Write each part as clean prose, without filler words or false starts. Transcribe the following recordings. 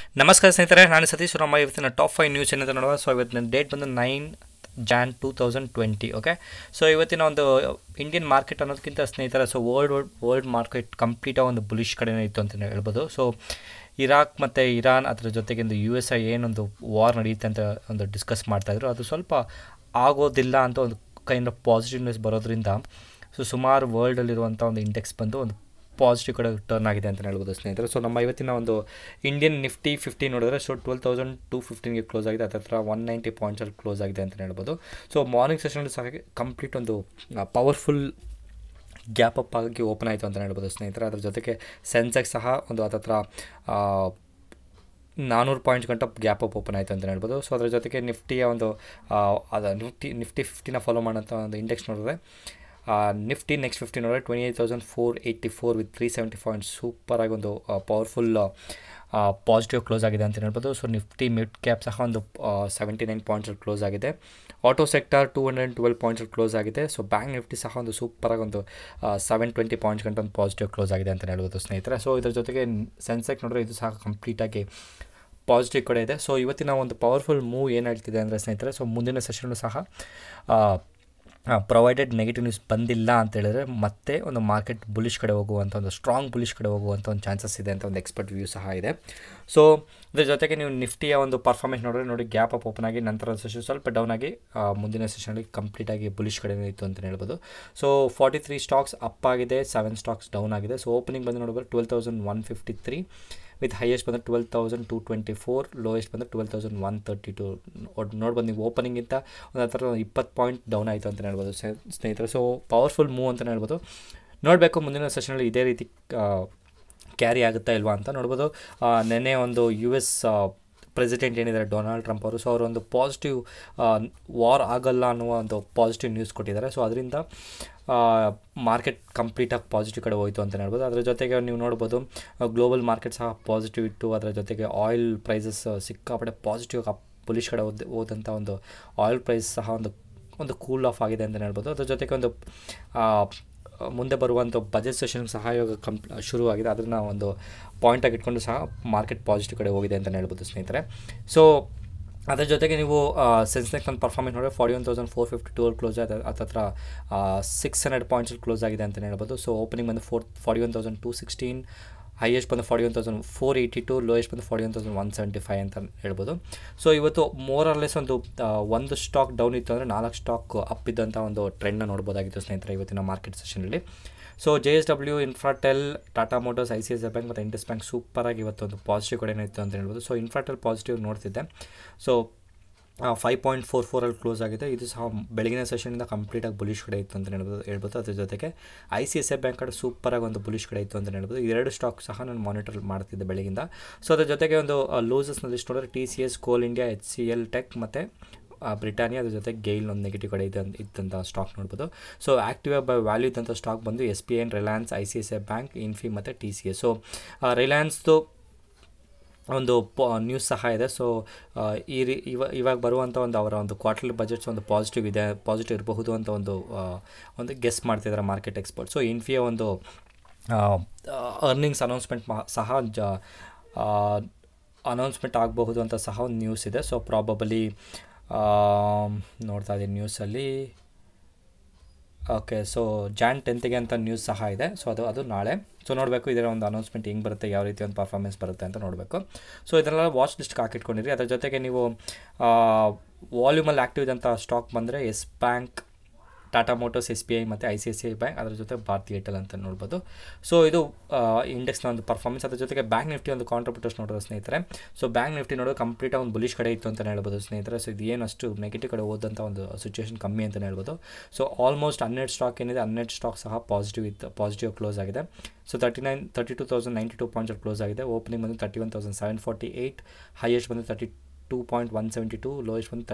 ನಮಸ್ಕಾರ ಸ್ನೇಹಿತರೆ, ನಾನು ಸತೀಶ್ ರಾಮ. ಇವತ್ತಿನ ಟಾಪ್ 5 ನ್ಯೂಸ್ ಏನಂತ ನೋಡುವ. ಸೊ ಇವತ್ತಿನ ಡೇಟ್ ಬಂದು 9 ಜಾನ್ 2020. ಓಕೆ, ಸೊ ಇವತ್ತಿನ ಒಂದು ಇಂಡಿಯನ್ ಮಾರ್ಕೆಟ್ ಅನ್ನೋದಕ್ಕಿಂತ ಸ್ನೇಹಿತರೆ, ಸೊ ವರ್ಲ್ಡ್ ಮಾರ್ಕೆಟ್ ಕಂಪ್ಲೀಟಾಗಿ ಒಂದು ಬುಲಿಶ್ ಕಡೆನೇ ಇತ್ತು ಅಂತಲೇ ಹೇಳ್ಬೋದು. ಸೊ ಇರಾಕ್ ಮತ್ತು ಇರಾನ್ ಅದರ ಜೊತೆಗೆ ಒಂದು USA ಏನೊಂದು ವಾರ್ ನಡೆಯುತ್ತೆ ಅಂತ ಒಂದು ಡಿಸ್ಕಸ್ ಮಾಡ್ತಾಯಿದ್ರು. ಅದು ಸ್ವಲ್ಪ ಆಗೋದಿಲ್ಲ ಅಂತ ಒಂದು ಕೈಂಡ್ ಆಫ್ ಪಾಸಿಟಿವ್ನೆಸ್ ಬರೋದ್ರಿಂದ ಸೊ ಸುಮಾರು ವರ್ಲ್ಡಲ್ಲಿರುವಂಥ ಒಂದು ಇಂಡೆಕ್ಸ್ ಬಂದು ಒಂದು ಪಾಸಿಟಿವ್ ಕಡೆ ಟರ್ನ್ ಆಗಿದೆ ಅಂತ ಹೇಳ್ಬೋದು ಸ್ನೇಹಿತರೆ. ಸೊ ನಮ್ಮ ಇವತ್ತಿನ ಒಂದು ಇಂಡಿಯನ್ ನಿಫ್ಟಿ 50 ನೋಡಿದ್ರೆ ಸೊ 12,215ಗೆ ಕ್ಲೋಸ್ ಆಗಿದೆ. ಹತ್ರ 190 ಪಾಯಿಂಟ್ಸಲ್ಲಿ ಕ್ಲೋಸ್ ಆಗಿದೆ ಅಂತ ಹೇಳ್ಬೋದು. ಸೊ ಮಾರ್ನಿಂಗ್ ಸೆಷನಲ್ಲಿ ಸಹ ಕಂಪ್ಲೀಟ್ ಒಂದು ಪವರ್ಫುಲ್ ಗ್ಯಾಪ್ ಅಪ್ ಆಗಿ ಓಪನ್ ಆಯಿತು ಅಂತ ಹೇಳ್ಬೋದು ಸ್ನೇಹಿತರೆ. ಅದ್ರ ಜೊತೆಗೆ ಸೆನ್ಸೆಕ್ಸ್ ಸಹ ಒಂದು ಹತ್ರ 400 ಪಾಯಿಂಟ್ಸ್ ಗಂಟ ಗ್ಯಾಪ್ ಅಪ್ ಓಪನ್ ಆಯಿತು ಅಂತ ಹೇಳ್ಬೋದು. ಸೊ ಅದರ ಜೊತೆಗೆ ನಿಫ್ಟಿಯ ಒಂದು ನಿಫ್ಟಿ 50ನ ಫಾಲೋ ಮಾಡೋಂಥ ಒಂದು ಇಂಡೆಕ್ಸ್ ನೋಡಿದ್ರೆ ನಿಫ್ಟಿ ನೆಕ್ಸ್ಟ್ 50 ನೋಡಿದ್ರೆ 28,484 ವಿತ್ 370 ಪಾಯಿಂಟ್ಸ್ ಸೂಪರಾಗಿ ಒಂದು ಪವರ್ಫುಲ್ ಪಾಸಿಟಿವ್ ಕ್ಲೋಸ್ ಆಗಿದೆ ಅಂತ ಹೇಳ್ಬೋದು. ಸೊ ನಿಫ್ಟಿ ಮಿಡ್ ಕ್ಯಾಪ್ ಸಹ ಒಂದು 79 ಪಾಯಿಂಟ್ಸಲ್ಲಿ ಕ್ಲೋಸ್ ಆಗಿದೆ. ಆಟೋ ಸೆಕ್ಟರ್ 212 ಪಾಯಿಂಟ್ಸಲ್ಲಿ ಕ್ಲೋಸ್ ಆಗಿದೆ. ಸೊ ಬ್ಯಾಂಕ್ ನಿಫ್ಟಿ ಸಹ ಒಂದು ಸೂಪರಾಗಿ ಒಂದು 720 ಪಾಯಿಂಟ್ಸ್ ಗಂಟ ಒಂದು ಪಾಸಿಟಿವ್ ಕ್ಲೋಸ್ ಆಗಿದೆ ಅಂತ ಹೇಳ್ಬೋದು ಸ್ನೇಹಿತರೆ. ಸೊ ಇದರ ಜೊತೆಗೆ ಸೆನ್ಸೆಕ್ಸ್ ನೋಡಿದ್ರೆ ಇದು ಸಹ ಕಂಪ್ಲೀಟಾಗಿ ಪಾಸಿಟಿವ್ ಕಡೆ ಇದೆ. ಸೊ ಇವತ್ತಿನ ಒಂದು ಪವರ್ಫುಲ್ ಮೂವ್ ಏನು ಹೇಳ್ತಿದೆ ಅಂದರೆ ಸ್ನೇಹಿತರೆ, ಸೊ ಮುಂದಿನ ಸೆಷನ್ನು ಸಹ ಪ್ರೊವೈಡೆಡ್ ನೆಗೆಟಿವ್ ನ್ಯೂಸ್ ಬಂದಿಲ್ಲ ಅಂತ ಹೇಳಿದ್ರೆ ಮತ್ತೆ ಒಂದು ಮಾರ್ಕೆಟ್ ಬುಲಿಶ್ ಕಡೆ ಹೋಗುವಂಥ ಒಂದು ಸ್ಟ್ರಾಂಗ್ ಬುಲಿಶ್ ಕಡೆ ಹೋಗುವಂಥ ಒಂದು ಚಾನ್ಸಸ್ ಇದೆ ಅಂತ ಒಂದು ಎಕ್ಸ್ಪರ್ಟ್ ವ್ಯೂ ಸಹ ಇದೆ. ಸೊ ಇದ್ರ ಜೊತೆಗೆ ನೀವು ನಿಫ್ಟಿಯ ಒಂದು ಪರ್ಫಾರ್ಮೆನ್ಸ್ ನೋಡಿ ಗ್ಯಾಪ್ ಅಪ್ ಓಪನ್ ಆಗಿ ನಂತರ ಸೆಷನ್ ಸ್ವಲ್ಪ ಡೌನ್ ಆಗಿ ಮುಂದಿನ ಸೆಷನಲ್ಲಿ ಕಂಪ್ಲೀಟಾಗಿ ಬುಲಿಶ್ ಕಡೆ ಇತ್ತು ಅಂತ ಹೇಳ್ಬೋದು. ಸೊ 43 ಸ್ಟಾಕ್ಸ್ ಅಪ್ ಆಗಿದೆ, 7 ಸ್ಟಾಕ್ಸ್ ಡೌನ್ ಆಗಿದೆ. ಸೊ ಓಪನಿಂಗ್ ಬಂದು ನೋಡಿದ್ರೆ 12,153 ವಿತ್ ಹೈಯೆಸ್ಟ್ ಬಂದು 12,224, ಲೋಯೆಸ್ಟ್ ಬಂದು 12,132. ನೋಡ್ಬೋದು ನೀವು ಓಪನಿಂಗಿಂತ ಒಂದು ಹತ್ರ 20 ಪಾಯಿಂಟ್ ಡೌನ್ ಆಯಿತು ಅಂತ ಹೇಳ್ಬೋದು ಸ್ನೇಹಿತರೆ. ಸೊ ಪವರ್ಫುಲ್ ಮೂವ್ ಅಂತಲೇ ಹೇಳ್ಬೋದು. ನೋಡಬೇಕು ಮುಂದಿನ ಸೆಷನಲ್ಲಿ ಇದೇ ರೀತಿ ಕ್ಯಾರಿ ಆಗುತ್ತಾ ಇಲ್ವಾ ಅಂತ ನೋಡ್ಬೋದು. ನೆನ್ನೆ ಒಂದು US ಪ್ರೆಸಿಡೆಂಟ್ ಏನಿದ್ದಾರೆ ಡೊನಾಲ್ಡ್ ಟ್ರಂಪ್ ಅವರು, ಸೊ ಅವರು ಒಂದು ಪಾಸಿಟಿವ್ ವಾರ್ ಆಗಲ್ಲ ಅನ್ನುವ ಒಂದು ಪಾಸಿಟಿವ್ ನ್ಯೂಸ್ ಕೊಟ್ಟಿದ್ದಾರೆ. ಸೊ ಅದರಿಂದ ಮಾರ್ಕೆಟ್ ಕಂಪ್ಲೀಟಾಗಿ ಪಾಸಿಟಿವ್ ಕಡೆ ಹೋಯಿತು ಅಂತ ಹೇಳ್ಬೋದು. ಅದರ ಜೊತೆಗೆ ನೀವು ನೋಡ್ಬೋದು ಗ್ಲೋಬಲ್ ಮಾರ್ಕೆಟ್ ಸಹ ಪಾಸಿಟಿವ್ ಇತ್ತು. ಅದರ ಜೊತೆಗೆ ಆಯಿಲ್ ಪ್ರೈಸಸ್ ಸಿಕ್ಕಾಪಟ್ಟೆ ಪಾಸಿಟಿವ್ ಬುಲಿಶ್ ಕಡೆ ಹೋದಂಥ ಒಂದು ಆಯಿಲ್ ಪ್ರೈಸ್ ಸಹ ಒಂದು ಕೂಲ್ ಆಫ್ ಆಗಿದೆ ಅಂತಲೇ ಹೇಳ್ಬೋದು. ಅದ್ರ ಜೊತೆಗೆ ಒಂದು ಮುಂದೆ ಬರುವಂಥ ಬಜೆಟ್ ಸೆಷನ್ ಸಹ ಇವಾಗ ಶುರುವಾಗಿದೆ. ಅದನ್ನು ಒಂದು ಪಾಯಿಂಟಾಗಿ ಇಟ್ಕೊಂಡು ಸಹ ಮಾರ್ಕೆಟ್ ಪಾಸಿಟಿವ್ ಕಡೆ ಹೋಗಿದೆ ಅಂತಲೇ ಹೇಳ್ಬೋದು ಸ್ನೇಹಿತರೆ. ಸೊ ಅದರ ಜೊತೆಗೆ ನೀವು ಸೆನ್ಸೆಕ್ಸ್ ಒಂದು ಪರ್ಫಾರ್ಮೆನ್ಸ್ ನೋಡಿದ್ರೆ 41,452 ಕ್ಲೋಸ್ ಆಗಿದೆ. ಹತ್ರ 600 ಪಾಯಿಂಟ್ಸಲ್ಲಿ ಕ್ಲೋಸ್ ಆಗಿದೆ ಅಂತಲೇ ಹೇಳ್ಬೋದು. ಸೊ ಓಪನಿಂಗ್ ಬಂದು 41,216, ಹೈಯೆಸ್ಟ್ ಬಂದು 41,482, ಲೋಯೆಸ್ಟ್ ಬಂದು 41,175 ಅಂತ ಹೇಳ್ಬೋದು. ಸೊ ಇವತ್ತು ಮೋರ್ ಆರ್ ಲೆಸ್ ಒಂದು ಸ್ಟಾಕ್ ಡೌನ್ ಇತ್ತು ಅಂದರೆ 4 ಸ್ಟಾಕ್ ಅಪ್ ಇದ್ದಂಥ ಒಂದು ಟ್ರೆಂಡ್ನ ನೋಡ್ಬೋದಾಗಿತ್ತು ಸ್ನೇಹಿತರೆ ಇವತ್ತಿನ ಮಾರ್ಕೆಟ್ ಸೆಷನಲ್ಲಿ. So JSW, Infratel, Tata Motors, ICICI bank ಮತ್ತು ಇಂಡಸ್ ಬ್ಯಾಂಕ್ ಸೂಪರಾಗಿ ಇವತ್ತು ಒಂದು ಪಾಸಿಟಿವ್ ಕಡೆನೇ ಇತ್ತು ಅಂತ ಹೇಳ್ಬೋದು. ಸೊ ಇನ್ಫ್ರಾಟೆಲ್ ಪಾಸಿಟಿವ್ ನೋಡ್ತಿದ್ದೆ. ಸೊ 5.44 ಕ್ಲೋಸ್ ಆಗಿದೆ. ಇದು ಸಹ ಬೆಳಗಿನ ಸೆಷನಿಂದ ಕಂಪ್ಲೀಟಾಗಿ ಬುಲಿಶ್ ಕಡೆ ಇತ್ತು ಅಂತ ಹೇಳ್ಬೋದು. ಅದ್ರ ಜೊತೆಗೆ ICICI ಬ್ಯಾಂಕ್ ಕಡೆ ಸೂಪರಾಗಿ ಒಂದು ಬುಲಿಶ್ ಕಡೆ ಇತ್ತು ಅಂತ ಹೇಳ್ಬೋದು. ಎರಡು ಸ್ಟಾಕ್ ಸಹ ನಾನು ಮಾನಿಟರ್ ಮಾಡ್ತಿದ್ದೆ ಬೆಳಗಿಂದ. ಸೊ ಅದ್ರ ಜೊತೆಗೆ ಒಂದು ಲೂಸಸ್ನ ಲಿಸ್ಟ್ ನೋಡಿದ್ರೆ TCS, Coal India, HCL tech ಮತ್ತು ಬ್ರಿಟಾನಿಯಾ, ಅದ್ರ ಜೊತೆಗೆ ಗೈಲ್ ಒಂದು ನೆಗೆಟಿವ್ ಕಡೆ ಇದ್ದಂಥ ಸ್ಟಾಕ್ ನೋಡ್ಬೋದು. ಸೊ ಆ್ಯಕ್ಟಿವ್ ಬೈ ವ್ಯಾಲ್ಯೂ ಇದ್ದಂಥ ಸ್ಟಾಕ್ ಬಂದು SBI, Reliance, ICICI bank, Infy ಮತ್ತು TCS. ಸೊ ರಿಲಯನ್ಸ್ದು ಒಂದು ನ್ಯೂಸ್ ಸಹ ಇದೆ. ಸೊ ಇವಾಗ ಬರುವಂಥ ಒಂದು ಅವರ ಒಂದು ಕ್ವಾರ್ಟರ್ಲಿ ಬಜೆಟ್ಸ್ ಒಂದು ಪಾಸಿಟಿವ್ ಇರಬಹುದು ಅಂತ ಒಂದು ಗೆಸ್ ಮಾಡ್ತಿದ್ದಾರೆ ಮಾರ್ಕೆಟ್ ಎಕ್ಸ್ಪರ್ಟ್. ಸೊ ಇನ್ಫಿಯ ಒಂದು ಅರ್ನಿಂಗ್ಸ್ ಅನೌನ್ಸ್ಮೆಂಟ್ ಆಗಬಹುದು ಅಂತ ಸಹ ಒಂದು ನ್ಯೂಸ್ ಇದೆ. ಸೊ ಪ್ರಾಬಬಲಿ ನೋಡ್ತಾ ಇದ್ದೀನಿ ನ್ಯೂಸಲ್ಲಿ. ಓಕೆ, ಸೊ ಜಾನ್ 10ಗೆ ಅಂತ ನ್ಯೂಸ್ ಸಹ ಇದೆ. ಸೊ ಅದು ನಾಳೆ. ಸೊ ನೋಡಬೇಕು ಇದರ ಒಂದು ಅನೌನ್ಸ್ಮೆಂಟ್ ಹೆಂಗೆ ಬರುತ್ತೆ, ಯಾವ ರೀತಿ ಒಂದು ಪರ್ಫಾರ್ಮೆನ್ಸ್ ಬರುತ್ತೆ ಅಂತ ನೋಡಬೇಕು. ಸೊ ಇದನ್ನೆಲ್ಲ ವಾಚ್ ಲಿಸ್ಟ್ಗೆ ಹಾಕಿಟ್ಕೊಂಡಿರಿ. ಅದರ ಜೊತೆಗೆ ನೀವು ವಾಲ್ಯೂಮಲ್ಲಿ ಆ್ಯಕ್ಟಿವ್ ಇದ್ದಂಥ ಸ್ಟಾಕ್ ಬಂದರೆ yes bank, Tata Motors, SBI ಮತ್ತು ICICI ಬ್ಯಾಂಕ್, ಅದರ ಜೊತೆ ಭಾರತಿ ಏರ್ಟೆಲ್ ಅಂತ ನೋಡ್ಬೋದು. ಸೊ ಇದು ಇಂಡೆಕ್ಸ್ನ ಒಂದು ಪರ್ಫಾರ್ಮೆನ್ಸ್. ಅದ್ರ ಜೊತೆಗೆ ಬ್ಯಾಂಕ್ ನಿಫ್ಟಿ ಒಂದು ಕಾಂಟ್ರಿಬ್ಯೂಟರ್ಸ್ ನೋಡೋದು ಸ್ನೇಹಿತರೆ. ಸೊ ಬ್ಯಾಂಕ್ ನಿಫ್ಟಿ ನೋಡೋದು ಕಂಪ್ಲೀಟಾಗಿ ಒಂದು ಬುಲಿಶ್ ಕಡೆ ಇತ್ತು ಅಂತಲೇ ಹೇಳ್ಬೋದು ಸ್ನೇಹಿತರೆ. ಸೊ ಇದು ಏನಷ್ಟು ನೆಗೆಟಿವ್ ಕಡೆ ಹೋದಂಥ ಒಂದು ಸಿಚುವೇಷನ್ ಕಮ್ಮಿ ಅಂತಲೇ ಹೇಳ್ಬೋದು. ಸೊ ಆಲ್ಮೋಸ್ಟ್ 12 ಸ್ಟಾಕ್ ಏನಿದೆ 12 ಸ್ಟಾಕ್ ಸಹ ಪಾಸಿಟಿವ್ ಕ್ಲೋಸ್ ಆಗಿದೆ. ಸೊ 32,092 ಪಾಯಿಂಟ್ಸಲ್ಲಿ ಕ್ಲೋಸ್ ಆಗಿದೆ. ಓಪನಿಂಗ್ ಬಂದು 31,748, ಹೈಯೆಸ್ಟ್ ಬಂದು 32.172, ಲೋಯೆಸ್ಟ್ ಬಂದು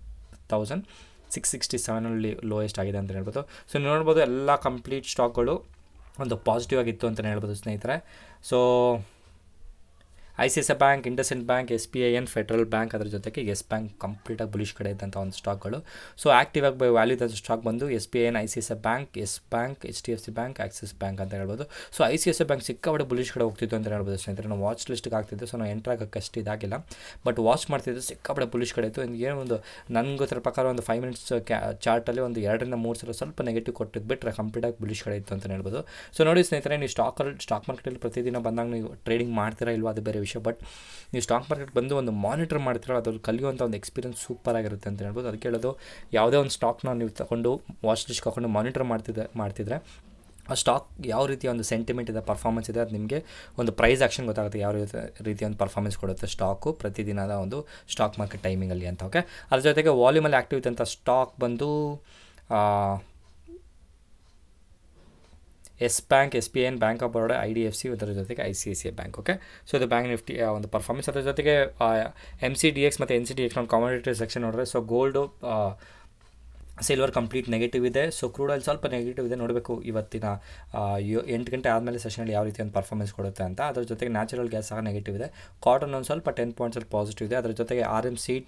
31,667 ಲೋಯೆಸ್ಟ್ ಆಗಿದೆ ಅಂತ ಹೇಳ್ಬೋದು. ಸೊ ನೋಡ್ಬೋದು ಎಲ್ಲ ಕಂಪ್ಲೀಟ್ ಸ್ಟಾಕ್ಗಳು ಒಂದು ಪಾಸಿಟಿವ್ ಆಗಿತ್ತು ಅಂತಲೇ ಹೇಳ್ಬೋದು ಸ್ನೇಹಿತರೆ. So ICICI bank, IndusInd bank, SBIN, federal bank, ಅದರ ಜೊತೆಗೆ ಯೆಸ್ ಬ್ಯಾಂಕ್ ಕಂಪ್ಲೀಟಾಗಿ ಬುಲಿಶ್ ಕಡೆ ಇದ್ದಂಥ ಒಂದು ಸ್ಟಾಕ್ಗಳು. ಸೊ ಆ್ಯಕ್ಟಿವ್ ಆಗಿ ವ್ಯಾಲ್ಯೂ ಇದ್ದಂಥ ಸ್ಟಾಕ್ ಬಂದು SBIN, ICICI bank, yes bank, HDFC bank, Axis bank ಅಂತ ಹೇಳ್ಬೋದು. ಸೊ ICICI ಬ್ಯಾಂಕ್ ಸಿಕ್ಕಾಪಟ್ಟೆ ಬುಲಿಶ್ ಕಡೆ ಹೋಗ್ತಿತ್ತು ಅಂತ ಹೇಳ್ಬೋದು ಸ್ನೇಹಿತರೆ. ನಾವು ವಾಚ್ ಲಿಸ್ಟ್ಗೆ ಆಗ್ತಿದ್ದು, ಸೊ ನಾವು ಎಂಟ್ರ್ ಆಗೋಕ್ಕೆ ಅಷ್ಟು ಇದಾಗಿಲ್ಲ, ಬಟ್ ವಾಚ್ ಮಾಡ್ತಿದ್ದು ಸಿಕ್ಕಾಪಟ್ಟೆ ಬುಲಿಶ್ ಕಡೆ ಇತ್ತು. ಏನೋ ಒಂದು ನನಗೆ ಗೊತ್ತಿರೋ ಪ್ರಕಾರ ಒಂದು 5 ಮಿನಿಟ್ಸ್ ಚಾರ್ಟಲ್ಲಿ ಒಂದು 2-3 ಸಲ ಸ್ವಲ್ಪ ನೆಗೆಟಿವ್ ಕೊಟ್ಟಿದ್ದು ಬಿಟ್ಟರೆ ಕಂಪ್ಲೀಟಾಗಿ ಬುಲಿಶ್ ಕಡೆ ಇತ್ತು ಅಂತ ಹೇಳ್ಬೋದು. ಸೊ ನೋಡಿ ಸ್ನೇಹಿತರೆ, ನೀವು ಸ್ಟಾಕ್ ಮಾರ್ಕೆಟಲ್ಲಿ ಪ್ರತಿದಿನ ಬಂದಾಗ ನೀವು ಟ್ರೇಡಿಂಗ್ ಮಾಡ್ತೀರಾ ಇಲ್ವಾ ಅದು ಬೇರೆ ವಿಷಯ, ಬಟ್ ನೀವು ಸ್ಟಾಕ್ ಮಾರ್ಕೆಟ್ ಬಂದು ಒಂದು ಮಾನಿಟರ್ ಮಾಡ್ತೀರಾ, ಅದ್ರಲ್ಲಿ ಕಲಿಯುವಂಥ ಒಂದು ಎಕ್ಸ್ಪೀರಿಯನ್ಸ್ ಸೂಪರ್ ಆಗಿರುತ್ತೆ ಅಂತ ಹೇಳ್ಬೋದು. ಅದಕ್ಕೆ ಹೇಳೋದು, ಯಾವುದೇ ಒಂದು ಸ್ಟಾಕ್ನ ನೀವು ತಗೊಂಡು ವಾಚ್ ಲಿಸ್ಟ್ ಹಾಕೊಂಡು ಮಾನಿಟರ್ ಮಾಡ್ತಿದ್ರೆ ಆ ಸ್ಟಾಕ್ ಯಾವ ರೀತಿಯ ಒಂದು ಸೆಂಟಿಮೆಂಟ್ ಇದೆ, ಪರ್ಫಾರ್ಮೆನ್ಸ್ ಇದೆ, ಅದು ನಿಮಗೆ ಒಂದು ಪ್ರೈಸ್ ಆ್ಯಕ್ಷನ್ ಗೊತ್ತಾಗುತ್ತೆ ಯಾವ ರೀತಿಯ ಒಂದು ಪರ್ಫಾರ್ಮೆನ್ಸ್ ಕೊಡುತ್ತೆ ಸ್ಟಾಕು ಪ್ರತಿದಿನದ ಒಂದು ಸ್ಟಾಕ್ ಮಾರ್ಕೆಟ್ ಟೈಮಿಂಗಲ್ಲಿ ಅಂತ. ಓಕೆ, ಅದ್ರ ಜೊತೆಗೆ ವಾಲ್ಯೂಮಲ್ಲಿ ಆ್ಯಕ್ಟಿವ್ ಇದ್ದಂಥ ಸ್ಟಾಕ್ ಬಂದು yes bank, SBIN, bank of Baroda, IDFC, ಅದರ ಜೊತೆಗೆ ICICI ಬ್ಯಾಂಕ್. ಓಕೆ, ಸೊ ಇದು ಬ್ಯಾಂಕ್ ನಿಫ್ಟಿ ಒಂದು ಪರ್ಫಾರ್ಮೆನ್ಸ್. ಅದರ ಜೊತೆಗೆ MCDX ಮತ್ತು NCDX ಒಂದು ಕಾಮೋಡಿಟಿ ಸೆಕ್ಷನ್ ನೋಡಿದ್ರೆ, so gold, silver complete negative ಇದೆ. ಸೊ ಕ್ರೂಡ್ ಆಯಿಲ್ ಸ್ವಲ್ಪ ನೆಗೆಟಿವ್ ಇದೆ, ನೋಡಬೇಕು ಇವತ್ತಿನ 8 ಗಂಟೆ ಆದಮೇಲೆ ಸೆಷನಲ್ಲಿ ಯಾವ ರೀತಿ ಒಂದು ಪರ್ಫಾರ್ಮೆನ್ಸ್ ಕೊಡುತ್ತೆ ಅಂತ. ಅದರ ಜೊತೆಗೆ ನ್ಯಾಚುರಲ್ ಗ್ಯಾಸ್ ಸಹ ನೆಗೆಟಿವ್ ಇದೆ. ಕಾಟನ್ ಒಂದು ಸ್ವಲ್ಪ 10 ಪಾಯಿಂಟ್ಸಲ್ಲಿ ಪಾಸಿಟಿವ್ ಇದೆ. ಅದರ ಜೊತೆಗೆ RM ಸೀಟ್,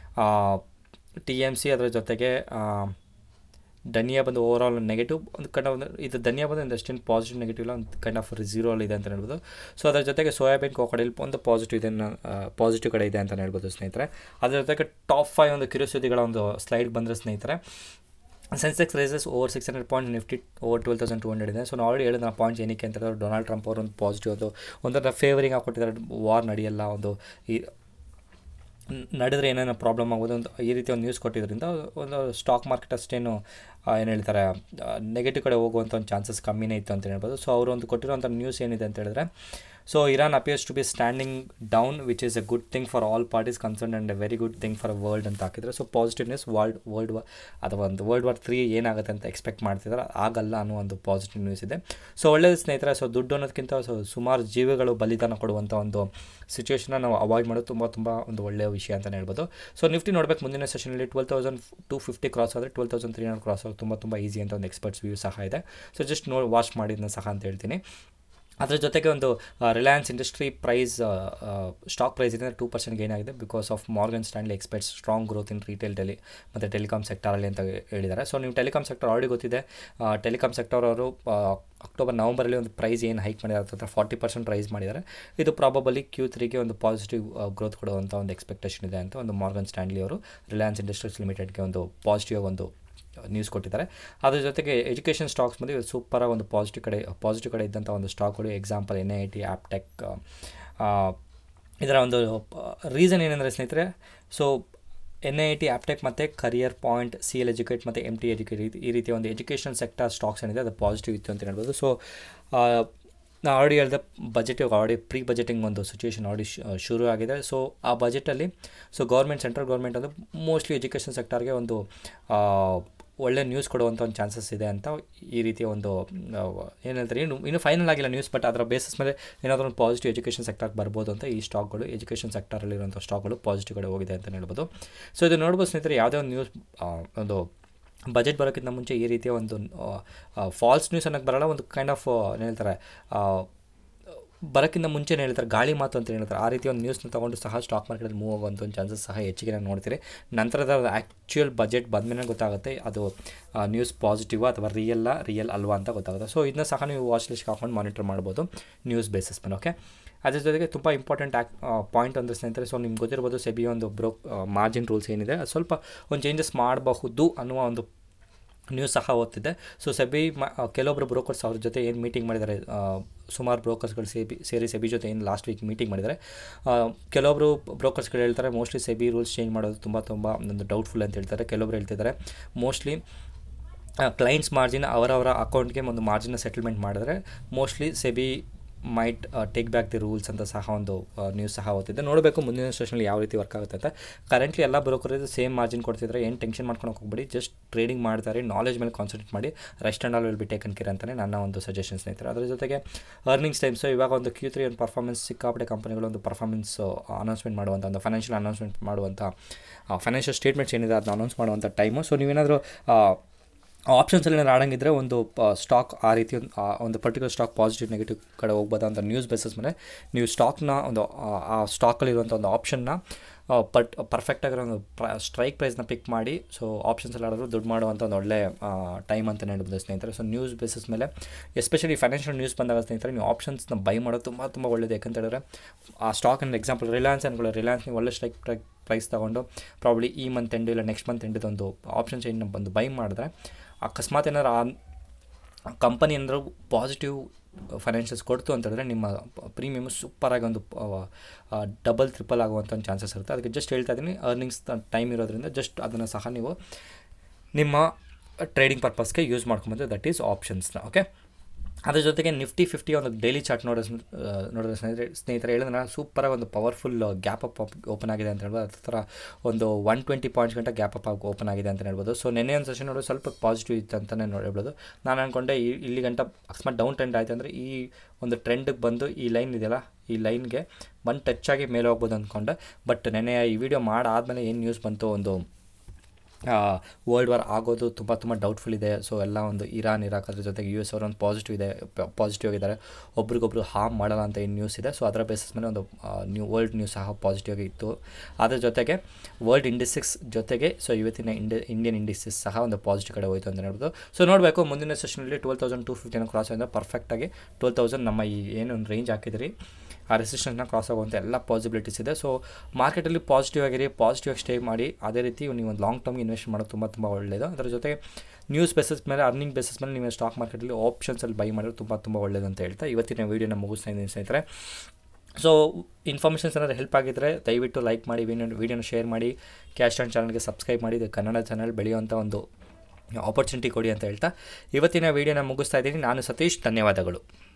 TMC, ಅದರ ಜೊತೆಗೆ ಧನಿಯಾ ಬಂದು ಓವರಾಲ್ ನೆಗೆಟಿವ್ ಒಂದು ಇದು ಧನಿಯಾ ಬಂದು ಅಷ್ಟೇನು ಪಾಸಿಟಿವ್ ನೆಗೆಟಿವ್ ಇಲ್ಲ, ಒಂದು ಕೈಂಡ್ ಆಫ್ ಝೀರೋಲ್ ಇದೆ ಅಂತ ಹೇಳ್ಬೋದು. ಸೊ ಅದರ ಜೊತೆಗೆ ಸೋಯಾಬೀನ್, ಕ್ರೊಕೊಡೈಲ್ ಒಂದು ಪಾಸಿಟಿವ್ ಇದೆ, ಪಾಸಿಟಿವ್ ಕಡೆ ಇದೆ ಅಂತ ಹೇಳ್ಬೋದು ಸ್ನೇಹಿತರೆ. ಅದರ ಜೊತೆಗೆ ಟಾಪ್ 5 ಒಂದು ಕ್ಯೂರಿಯಾಸಿಟಿಗಳ ಒಂದು ಸ್ಲೈಡ್ ಬಂದರೆ ಸ್ನೇಹಿತರೆ, Sensex rises over 600 point, Nifty over 12,200 ಇದೆ. ಸೊ ನಾವು ಆಲ್ರೆಡಿ ಹೇಳಿದ ಪಾಯಿಂಟ್ಸ್ ಏನಕ್ಕೆ ಅಂತ ಹೇಳಿದ್ರೆ, ಡೊನಾಲ್ಡ್ ಟ್ರಂಪ್ ಅವರು ಒಂದು ಪಾಸಿಟಿವ್ ಅದು ಒಂಥರ ಫೇವರಿಂಗ್ ಆಗಿಕೊಟ್ಟಿದ್ದಾರೆ, ವಾರ್ ನಡೆಯಲ್ಲ, ಒಂದು ಈ ನಡೆದರೆ ಏನೇನೋ ಪ್ರಾಬ್ಲಮ್ ಆಗೋದು ಅಂತ ಈ ರೀತಿ ಒಂದು ನ್ಯೂಸ್ ಕೊಟ್ಟಿದ್ದರಿಂದ ಒಂದು ಸ್ಟಾಕ್ ಮಾರ್ಕೆಟ್ ಅಷ್ಟೇನು ಏನು ಹೇಳ್ತಾರೆ ನೆಗೆಟಿವ್ ಕಡೆ ಹೋಗುವಂಥ ಒಂದು ಚಾನ್ಸಸ್ ಕಮ್ಮಿನೇ ಇತ್ತು ಅಂತ ಹೇಳ್ಬೋದು. ಸೊ ಅವರು ಒಂದು ಕೊಟ್ಟಿರೋಂಥ ನ್ಯೂಸ್ ಏನಿದೆ ಅಂತ ಹೇಳಿದ್ರೆ, so Iran appears to be standing down which is a good thing for all parties concern and a very good thing for world ಅಂತ ಹಾಕಿದರೆ. ಸೊ ಪಾಸಿಟಿವ್ನೆಸ್ ವರ್ಲ್ಡ್ ಅಥವಾ ಒಂದು World War III ಏನಾಗುತ್ತೆ ಅಂತ ಎಕ್ಸ್ಪೆಕ್ಟ್ ಮಾಡ್ತಿದ್ದಾರೆ, ಆಗಲ್ಲ ಅನ್ನೋ ಒಂದು ಪಾಸಿಟಿವ್ ನ್ಯೂಸ್ ಇದೆ. ಸೊ ಒಳ್ಳೆಯದು ಸ್ನೇಹಿತರೆ. ಸೊ ದುಡ್ಡು ಅನ್ನೋದಕ್ಕಿಂತ ಸುಮಾರು ಜೀವಗಳು ಬಲಿದಾನ ಕೊಡುವಂಥ ಒಂದು ಸಿಚುವೇಷನ್ನ ನಾವು ಅವಾಯ್ಡ್ ಮಾಡೋದು ತುಂಬ ಒಂದು ಒಳ್ಳೆಯ ವಿಷಯ ಅಂತಲೇ ಹೇಳ್ಬೋದು. ಸೊ ನಿಫ್ಟಿ ನೋಡಬೇಕು ಮುಂದಿನ ಸೆಷನಲ್ಲಿ 12,250 ಕ್ರಾಸ್ ಆದರೆ 12,300 ಕ್ರಾಸ್ ಆಗೋದು ತುಂಬ ಈಸಿ ಅಂತ ಒಂದು ಎಕ್ಸ್ಪರ್ಟ್ಸ್ ವ್ಯೂ ಸಹ ಇದೆ. ಸೊ ಜಸ್ಟ್ ವಾಚ್ ಮಾಡಿದ್ನ ಸಹ ಅಂತ ಹೇಳ್ತೀನಿ. ಅದರ ಜೊತೆಗೆ ಒಂದು Reliance industry price stock price ಇದೆ 2% ಗೇನ್ ಆಗಿದೆ because of Morgan Stanley expects strong growth in retail ಮತ್ತು ಟೆಲಿಕಾಮ್ ಸೆಕ್ಟರಲ್ಲಿ ಅಂತ ಹೇಳಿದ್ದಾರೆ. ಸೊ ನೀವು ಟೆಲಿಕಾಮ್ ಸೆಕ್ಟರ್ ಆಲ್ರೆಡಿ ಗೊತ್ತಿದೆ, ಟೆಲಿಕಾಮ್ ಸೆಕ್ಟರ್ ಅವರು ಅಕ್ಟೋಬರ್ ನವಂಬರಲ್ಲಿ ಒಂದು ಪ್ರೈಸ್ ಏನು ಹೈಕ್ ಮಾಡಿದ್ದಾರೆ ಅಥವಾ 40% ರೈಸ್ ಮಾಡಿದ್ದಾರೆ. ಇದು ಪ್ರಾಬಬಲಿ Q3ಗೆ ಒಂದು ಪಾಸಿಟಿವ್ ಗ್ರೋತ್ ಕೊಡುವಂಥ ಒಂದು ಎಕ್ಸ್ಪೆಕ್ಟೇಷನ್ ಇದೆ ಅಂತ ಒಂದು ಮಾರ್ಗನ್ ಸ್ಟ್ಯಾನ್ಲಿ ಅವರು ರಿಲಯನ್ಸ್ ಇಂಡಸ್ಟ್ರೀಸ್ ಲಿಮಿಟೆಡ್ಗೆ ಒಂದು ಪಾಸಿಟಿವ್ ಒಂದು ನ್ಯೂಸ್ ಕೊಟ್ಟಿದ್ದಾರೆ. ಅದ್ರ ಜೊತೆಗೆ ಎಜುಕೇಷನ್ ಸ್ಟಾಕ್ಸ್ ಬಂದು ಸೂಪರಾಗಿ ಒಂದು ಪಾಸಿಟಿವ್ ಕಡೆ ಇದ್ದಂಥ ಒಂದು ಸ್ಟಾಕ್ಗಳು, ಎಕ್ಸಾಂಪಲ್ NIT, ಆ್ಯಪ್ಟೆಕ್. ಇದರ ಒಂದು ರೀಸನ್ ಏನಂದರೆ ಸ್ನೇಹಿತರೆ, ಸೊ NIT, ಆ್ಯಪ್ಟೆಕ್ ಮತ್ತು ಕರಿಯರ್ ಪಾಯಿಂಟ್, CL ಎಜುಕೇಟ್ ಮತ್ತು MT ಎಜುಕೇಟ್ ಈ ರೀತಿಯ ಒಂದು ಎಜುಕೇಷನ್ ಸೆಕ್ಟರ್ ಸ್ಟಾಕ್ಸ್ ಏನಿದೆ ಅದು ಪಾಸಿಟಿವ್ ಇತ್ತು ಅಂತ ಹೇಳ್ಬೋದು. ಸೊ ನಾನು ಆಲ್ರೆಡಿ ಹೇಳಿದೆ ಆಲ್ರೆಡಿ ಪ್ರೀ ಬಜೆಟಿಂಗ್ ಒಂದು ಸಿಚುವೇಷನ್ ಆಲ್ರೆಡಿ ಶುರು ಆಗಿದೆ. ಸೊ ಆ ಬಜೆಟಲ್ಲಿ ಸೆಂಟ್ರಲ್ ಗೌರ್ಮೆಂಟ್ ಅದು ಮೋಸ್ಟ್ಲಿ ಎಜುಕೇಷನ್ ಸೆಕ್ಟರ್ಗೆ ಒಂದು ಒಳ್ಳೆ ನ್ಯೂಸ್ ಕೊಡುವಂಥ ಒಂದು ಚಾನ್ಸಸ್ ಇದೆ ಅಂತ ಈ ರೀತಿಯ ಒಂದು ಏನು ಹೇಳ್ತಾರೆ, ಇನ್ನೂ ಫೈನಲ್ ಆಗಿಲ್ಲ ನ್ಯೂಸ್, ಬಟ್ ಅದರ ಬೇಸಿಸ್ ಮೇಲೆ ಏನಾದರೂ ಒಂದು ಪಾಸಿಟಿವ್ ಎಜುಕೇಷನ್ ಸೆಕ್ಟರ್ಗೆ ಬರ್ಬೋದು ಅಂತ ಈ ಸ್ಟಾಕ್ಗಳು, ಎಜುಕೇಷನ್ ಸೆಕ್ಟರಲ್ಲಿರುವಂಥ ಸ್ಟಾಕ್ಗಳು ಪಾಸಿಟಿವ್ ಕಡೆ ಹೋಗಿದೆ ಅಂತ ಹೇಳ್ಬೋದು. ಸೊ ಇದು ನೋಡ್ಬೋದು ಸ್ನೇಹಿತರೆ, ಯಾವುದೇ ಒಂದು ನ್ಯೂಸ್ ಒಂದು ಬಜೆಟ್ ಬರೋಕ್ಕಿಂತ ಮುಂಚೆ ಈ ರೀತಿಯ ಒಂದು ಫಾಲ್ಸ್ ನ್ಯೂಸ್ ಅನ್ನೋಕ್ಕೆ ಬರೋಲ್ಲ, ಒಂದು ಕೈಂಡ್ ಆಫ್ ಏನು ಹೇಳ್ತಾರೆ ಬರೋಕ್ಕಿಂತ ಮುಂಚೆನೇ ಹೇಳ್ತಾರೆ ಗಾಳಿ ಮಾತು ಅಂತ ಹೇಳ್ತಾರೆ. ಆ ರೀತಿ ಒಂದು ನ್ಯೂಸ್ನ ತೊಗೊಂಡು ಸಹ ಸ್ಟಾಕ್ ಮಾರ್ಕೆಟಲ್ಲಿ ಮೂವ್ ಆಗುವಂಥ ಒಂದು ಚಾನ್ಸಸ್ ಸಹ ಹೆಚ್ಚಿಗೆ ನಾನು ನೋಡ್ತೀರಿ. ನಂತರದ ಆ್ಯಕ್ಚುಯಲ್ ಬಜೆಟ್ ಬಂದಮೇಲೆ ಗೊತ್ತಾಗುತ್ತೆ ಅದು ನ್ಯೂಸ್ ಪಾಸಿಟಿವ್ ಅಥವಾ ರಿಯಲ್ ಅಲ್ವಾ ಅಂತ ಗೊತ್ತಾಗುತ್ತೆ. ಸೊ ಇದನ್ನ ಸಹ ನೀವು ವಾಚ್ ಲಿಸ್ಟ್ಗೆ ಹಾಕೊಂಡು ಮಾನಿಟರ್ ಮಾಡ್ಬೋದು ನ್ಯೂಸ್ ಬೇಸಿಸ್ ಮೇಲೆ. ಓಕೆ, ಅದ್ರ ಜೊತೆಗೆ ತುಂಬ ಇಂಪಾರ್ಟೆಂಟ್ ಪಾಯಿಂಟ್ ಅಂದರೆ ಸ್ನೇಹಿತರೆ, ಸೊ ನಿಮ್ಗೆ ಗೊತ್ತಿರ್ಬೋದು ಸೆಬಿ ಒಂದು ಮಾರ್ಜಿನ್ ರೂಲ್ಸ್ ಏನಿದೆ ಅದು ಸ್ವಲ್ಪ ಒಂದು ಚೇಂಜಸ್ ಮಾಡಬಹುದು ಅನ್ನುವ ಒಂದು ನ್ಯೂಸ್ ಸಹ ಓದ್ತಿದೆ. ಸೊ ಸೆಬಿ ಕೆಲವೊಬ್ಬರು ಬ್ರೋಕರ್ಸ್ ಅವ್ರ ಜೊತೆ ಏನು ಮೀಟಿಂಗ್ ಮಾಡಿದ್ದಾರೆ, ಸುಮಾರು ಬ್ರೋಕರ್ಸ್ಗಳು ಸೇರಿ ಸೆಬಿ ಜೊತೆ ಏನು ಲಾಸ್ಟ್ ವೀಕ್ ಮೀಟಿಂಗ್ ಮಾಡಿದ್ದಾರೆ. ಕೆಲವೊಬ್ಬರು ಬ್ರೋಕರ್ಸ್ಗಳು ಹೇಳ್ತಾರೆ ಮೋಸ್ಟ್ಲಿ ಸೆಬಿ ರೂಲ್ಸ್ ಚೇಂಜ್ ಮಾಡೋದು ತುಂಬ ಒಂದು ಡೌಟ್ಫುಲ್ ಅಂತ ಹೇಳ್ತಾರೆ. ಕೆಲವೊಬ್ರು ಹೇಳ್ತಿದ್ದಾರೆ ಮೋಸ್ಟ್ಲಿ ಕ್ಲೈಂಟ್ಸ್ ಮಾರ್ಜಿನ್ ಅವರವರ ಅಕೌಂಟ್ಗೆ ಒಂದು ಮಾರ್ಜಿನ ಸೆಟಲ್ಮೆಂಟ್ ಮಾಡಿದ್ರೆ mostly SEBI might take back the rules ಅಂತ ಸಹ ಒಂದು ನ್ಯೂಸ್ ಸಹ ಓದ್ತಿದ್ದೆ. ನೋಡಬೇಕು ಮುಂದಿನ ಸೆಷನಲ್ಲಿ ಯಾವ ರೀತಿ ವರ್ಕ್ ಆಗುತ್ತೆ ಅಂತ. ಕರೆಂಟ್ಲಿ ಎಲ್ಲ ಬ್ರೋಕರೇಜ್ ಸೇಮ್ ಮಾರ್ಜಿನ್ ಕೊಡ್ತಿದ್ರೆ ಏನು ಟೆನ್ಷನ್ ಮಾಡ್ಕೊಂಡು ಹೋಗ್ಬೇಡಿ, ಜಸ್ಟ್ ಟ್ರೇಡಿಂಗ್ ಮಾಡ್ತಾರೆ, ನಾಲೆಜ್ ಮೇಲೆ ಕಾನ್ಸಂಟ್ರೇಟ್ ಮಾಡಿ, rest and all will be taken care ಅಂತಲೇ ನನ್ನ ಒಂದು ಸಜೆಷನ್ ಸ್ನೇಹಿತರೆ. ಅದರ ಜೊತೆಗೆ ಅರ್ನಿಂಗ್ಸ್ ಟೈಮ್ಸು ಇವಾಗ ಒಂದು Q3 ಒಂದು ಪರ್ಫಾರ್ಮೆನ್ಸ್ ಸಿಕ್ಕಾಪಟ್ಟೆ ಕಂಪನಿಗಳು ಒಂದು ಪರ್ಫಾರ್ಮೆನ್ಸ್ ಅನೌನ್ಸ್ಮೆಂಟ್ ಮಾಡುವಂಥ ಒಂದು ಫೈನಾನ್ಷಿಯಲ್ ಅನೌನ್ಸ್ಮೆಂಟ್ ಮಾಡುವಂಥ ಫೈನಾನ್ಷಿಯಲ್ ಸ್ಟೇಟ್ಮೆಂಟ್ಸ್ ಏನಿದೆ ಅದನ್ನ ಅನೌನ್ಸ್ ಮಾಡುವಂಥ ಟೈಮು. ಸೊ ನೀವೇನಾದರೂ ಆಪ್ಷನ್ಸಲ್ಲಿ ಏನಾದ್ರು ಆಡಂಗಿದ್ರೆ ಒಂದು ಸ್ಟಾಕ್ ಆ ರೀತಿ ಒಂದು ಪರ್ಟಿಕ್ಯುಲರ್ ಸ್ಟಾಕ್ ಪಾಸಿಟಿವ್ ನೆಗೆಟಿವ್ ಕಡೆ ಹೋಗ್ಬೋದು ಅಂತ ನ್ಯೂಸ್ ಬೇಸಿಸ್ ಮೇಲೆ ನೀವು ಸ್ಟಾಕ್ನ ಒಂದು ಆ ಸ್ಟಾಕಲ್ಲಿರುವಂಥ ಒಂದು ಆಪ್ಷನ್ನ ಪರ್ಫೆಕ್ಟಾಗಿರೋ ಒಂದು ಸ್ಟ್ರೈಕ್ ಪ್ರೈಸ್ನ ಪಿಕ್ ಮಾಡಿ ಸೊ ಆಪ್ಷನ್ಸಲ್ಲಿ ಆಡಿದ್ರು ದುಡ್ಡು ಮಾಡುವಂಥ ಒಂದು ಒಳ್ಳೆ ಟೈಮ್ ಅಂತಲೇ ಹೇಳ್ಬೋದು ಸ್ನೇಹಿತರೆ. ಸೊ ನ್ಯೂಸ್ ಬೇಸಿಸ್ ಮೇಲೆ ಎಸ್ಪೆಷಲಿ ಫೈನಾನ್ಷಿಯಲ್ ನ್ಯೂಸ್ ಬಂದಾಗ ಸ್ನೇಹಿತರೆ ನೀವು ಆಪ್ಷನ್ಸ್ನ ಬೈ ಮಾಡೋದು ತುಂಬ ಒಳ್ಳೆಯದು. ಯಾಕಂತ ಹೇಳಿದ್ರೆ ಆ ಸ್ಟಾಕ್ ಅಂದರೆ ಎಕ್ಸಾಂಪಲ್ ರಿಲಯನ್ಸ್ ಅನ್ಕೊಳ್ಳಿ, ರಿಲಯನ್ಸ್ ನೀವು ಒಳ್ಳೆ ಸ್ಟ್ರೈಕ್ ಪ್ರೈಸ್ ತೊಗೊಂಡು ಪ್ರಾಬ್ಲಿ ಈ ಮಂತ್ ಎಂಡ್ ಇಲ್ಲ ನೆಕ್ಸ್ಟ್ ಮಂತ್ ಎಂಡಿದ್ದು ಒಂದು ಆಪ್ಷನ್ ಚೈನ್ನ ಬಂದು ಬೈ ಮಾಡಿದ್ರೆ ಅಕಸ್ಮಾತ್ ಏನಾದ್ರು ಆ ಕಂಪನಿ ಏನಾದ್ರು ಪಾಸಿಟಿವ್ ಫೈನಾನ್ಷಿಯಲ್ಸ್ ಕೊಡ್ತು ಅಂತ ಹೇಳಿದ್ರೆ ನಿಮ್ಮ ಪ್ರೀಮಿಯಮ್ ಸೂಪರಾಗಿ ಒಂದು ಡಬಲ್ ಟ್ರಿಪಲ್ ಆಗುವಂಥ ಒಂದು ಚಾನ್ಸಸ್ ಇರುತ್ತೆ. ಅದಕ್ಕೆ ಜಸ್ಟ್ ಹೇಳ್ತಾ ಇದ್ದೀನಿ, ಅರ್ನಿಂಗ್ಸ್ ಟೈಮ್ ಇರೋದ್ರಿಂದ ಜಸ್ಟ್ ಅದನ್ನು ಸಹ ನೀವು ನಿಮ್ಮ ಟ್ರೇಡಿಂಗ್ ಪರ್ಪಸ್ಗೆ ಯೂಸ್ ಮಾಡ್ಕೊಬೋದು. ದಟ್ ಈಸ್ ಆಪ್ಷನ್ಸ್ನ. ಓಕೆ, ಅದ್ರ ಜೊತೆಗೆ ನಿಫ್ಟಿ 50 ಒಂದು ಡೈಲಿ ಚಾರ್ಟ್ ನೋಡಿದ್ರೆ ಸ್ನೇಹಿತರೆ ಹೇಳಿದ್ರೆ ಸೂಪರಾಗಿ ಒಂದು ಪವರ್ಫುಲ್ ಗ್ಯಾಪ್ ಅಪ್ ಓಪನ್ ಆಗಿದೆ ಅಂತ ಹೇಳ್ಬೋದು. ಅದೇ ಥರ ಒಂದು 120 ಪಾಯಿಂಟ್ಸ್ ಗಂಟ ಗ್ಯಾಪ್ ಅಪ್ ಓಪನ್ ಆಗಿದೆ ಅಂತ ಹೇಳ್ಬೋದು. ಸೊ ನೆನ್ನೆ ಒಂದು ಸೆಷನ್ ನೋಡೋದು ಸ್ವಲ್ಪ ಪಾಸಿಟಿವ್ ಇತ್ತು ಅಂತಲೇ ಹೇಳ್ಬೋದು. ನಾನು ಅಂದ್ಕೊಂಡೆ ಇಲ್ಲಿ ಗಂಟ ಅಕಸ್ಮಾತ್ ಡೌನ್ ಟ್ರೆಂಡ್ ಆಯಿತು ಅಂದರೆ ಈ ಒಂದು ಟ್ರೆಂಡಿಗೆ ಬಂದು ಈ ಲೈನ್ ಇದೆಯಲ್ಲ ಈ ಲೈನ್ಗೆ ಬಂದು ಟಚ್ ಆಗಿ ಮೇಲೆ ಹೋಗ್ಬೋದು ಅಂದ್ಕೊಂಡೆ. ಬಟ್ ನೆನ್ನೆ ಈ ವಿಡಿಯೋ ಮಾಡಾದಮೇಲೆ ಏನು ನ್ಯೂಸ್ ಬಂತು, ಒಂದು ವರ್ಲ್ಡ್ ವಾರ್ ಆಗೋದು ತುಂಬ ಡೌಟ್ಫುಲ್ ಇದೆ. ಸೊ ಎಲ್ಲ ಒಂದು ಇರಾಕ್ ಅದ್ರ ಜೊತೆಗೆ US ಅವರು ಒಂದು ಪಾಸಿಟಿವ್ ಆಗಿದ್ದಾರೆ, ಒಬ್ರಿಗೊಬ್ರು ಹಾರ್ಮ್ ಮಾಡಲ್ಲ ಅಂತ ಏನು ನ್ಯೂಸ್ ಇದೆ. ಸೊ ಅದರ ಬೇಸಿಸ್ ಮೇಲೆ ಒಂದು ವರ್ಲ್ಡ್ ನ್ಯೂಸ್ ಸಹ ಪಾಸಿಟಿವ್ ಆಗಿ ಇತ್ತು. ಅದ್ರ ಜೊತೆಗೆ ವರ್ಲ್ಡ್ ಇಂಡಿಸಿಕ್ಸ್ ಜೊತೆಗೆ ಸೊ ಇವತ್ತಿನ ಇಂಡಿಯನ್ ಇಂಡಿಸಿಸ್ ಸಹ ಒಂದು ಪಾಸಿಟಿವ್ ಕಡೆ ಹೋಯಿತು ಅಂತ ಹೇಳ್ಬೋದು. ಸೊ ನೋಡಬೇಕು ಮುಂದಿನ ಸೆಷನಲ್ಲಿ 12,250 ಕ್ರಾಸ್ ಆಗಿದ್ರೆ ಪರ್ಫೆಕ್ಟಾಗಿ 12,000 ನಮ್ಮ ಈ ಏನೊಂದು ರೇಂಜ್ ಹಾಕಿದ್ರಿ ಆ ರೆಸಿಸ್ಟೆನ್ಸ್ನ ಕ್ರಾಸ್ ಆಗುವಂಥ ಎಲ್ಲ ಪಾಸಿಬಿಲಿಟೀಸ್ ಇದೆ. ಸೊ ಮಾರ್ಕೆಟಲ್ಲಿ ಪಾಸಿಟಿವ್ ಆಗಿ ಸ್ಟೇ ಮಾಡಿ. ಅದೇ ರೀತಿ ನೀವು ಒಂದು ಲಾಂಗ್ ಟರ್ಮ್ಗೆ ಇನ್ವೆಸ್ಟ್ ಮಾಡೋದು ತುಂಬ ಒಳ್ಳೆಯದು. ಅದರ ಜೊತೆಗೆ ನ್ಯೂಸ್ ಬೇಸಿಸ್ ಮೇಲೆ ಅರ್ನಿಂಗ್ ಬೇಸಿಸ್ ಮೇಲೆ ನೀವು ಸ್ಟಾಕ್ ಮಾರ್ಕೆಟಲ್ಲಿ ಆಪ್ಷನ್ಸಲ್ಲಿ ಬೈ ಮಾಡೋದು ತುಂಬ ಒಳ್ಳೆಯದು ಅಂತ ಹೇಳ್ತಾ ಇವತ್ತಿನ ವೀಡಿಯೋನ ಮುಗಿಸ್ತಾ ಇದ್ದೀನಿ ಸ್ನೇಹಿತರೆ. ಸೊ ಇನ್ಫಾರ್ಮೇಷನ್ಸ್ ಏನಾದರೂ ಹೆಲ್ಪ್ ಆಗಿದ್ದರೆ ದಯವಿಟ್ಟು ಲೈಕ್ ಮಾಡಿ, ವೀಡಿಯೋನ ಶೇರ್ ಮಾಡಿ, ಕ್ಯಾಶ್ ಆ್ಯಂಡ್ ಚಾನಲ್ಗೆ ಸಬ್ಸ್ಕ್ರೈಬ್ ಮಾಡಿ. ಇದು ಕನ್ನಡ ಚಾನಲ್ ಬೆಳೆಯುವಂಥ ಒಂದು ಆಪರ್ಚುನಿಟಿ ಕೊಡಿ ಅಂತ ಹೇಳ್ತಾ ಇವತ್ತಿನ ವೀಡಿಯೋನ ಮುಗಿಸ್ತಾ ಇದ್ದೀನಿ. ನಾನು ಸತೀಶ್, ಧನ್ಯವಾದಗಳು.